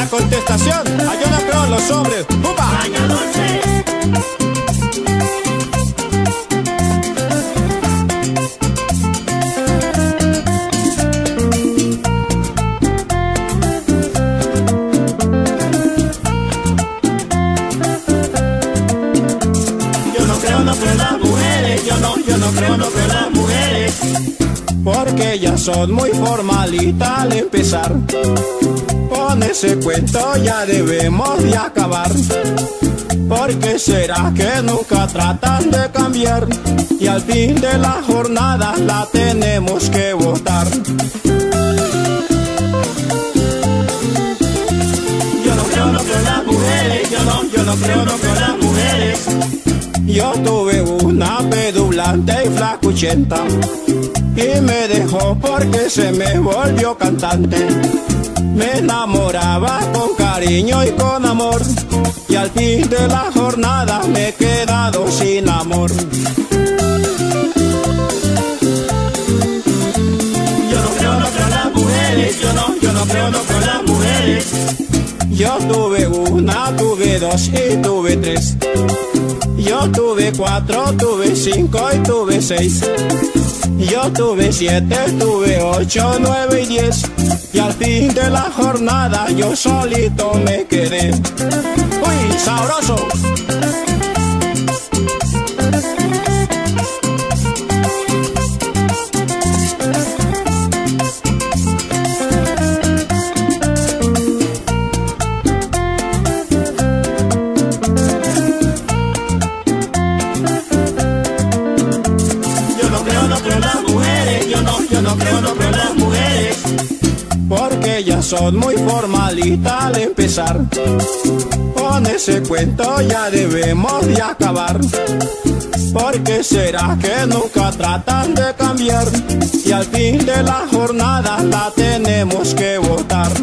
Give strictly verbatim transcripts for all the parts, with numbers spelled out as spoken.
la contestación, ah, yo no creo en los hombres. ¡Upa! Caña dulce. Yo no creo, no creo en las mujeres. Yo no, yo no creo, no creo en las mujeres. Porque ellas son muy formalitas al empezar. Con ese cuento ya debemos de acabar. Porque será que nunca tratan de cambiar y al fin de la jornada la tenemos que votar. Yo no creo, no creo en las mujeres. Yo no, yo no creo, no creo en las mujeres. Yo tuve una pedulante y flacuchenta y me dejó porque se me volvió cantante. Me enamoraba con cariño y con amor y al fin de la jornada me he quedado sin amor. Yo no creo, no creo en las mujeres. Yo no, yo no creo, no creo en las mujeres. Yo tuve una, tuve dos y tuve tres. Yo tuve cuatro, tuve cinco y tuve seis. Yo tuve siete, tuve ocho, nueve y diez. Y al fin de la jornada yo solito me quedé. ¡Uy, sabroso! Yo no creo, no creo en las mujeres. Porque ellas son muy formalitas al empezar. Con ese cuento ya debemos de acabar. Porque será que nunca tratan de cambiar y al fin de la jornada la tenemos que votar.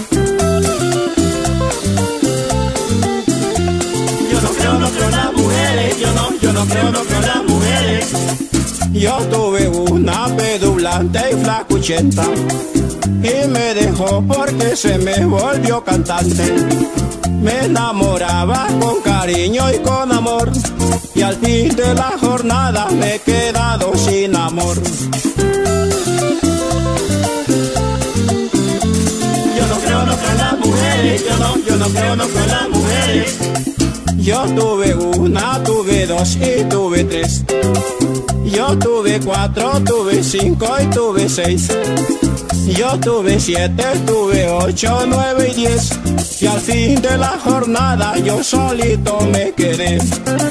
Yo no creo, no creo en las mujeres. Yo no, yo no creo, no creo en las mujeres. Yo tuve una pedulante y flacuchenta y me dejó porque se me volvió cantante. Me enamoraba con cariño y con amor y al fin de la jornada me he quedado sin amor. Yo no creo, no creo en las mujeres. Yo no, yo no creo, no creo en las mujeres. Yo tuve una, tuve dos y tuve tres. Yo tuve cuatro, tuve cinco y tuve seis. Yo tuve siete, tuve ocho, nueve y diez. Y al fin de la jornada yo solito me quedé.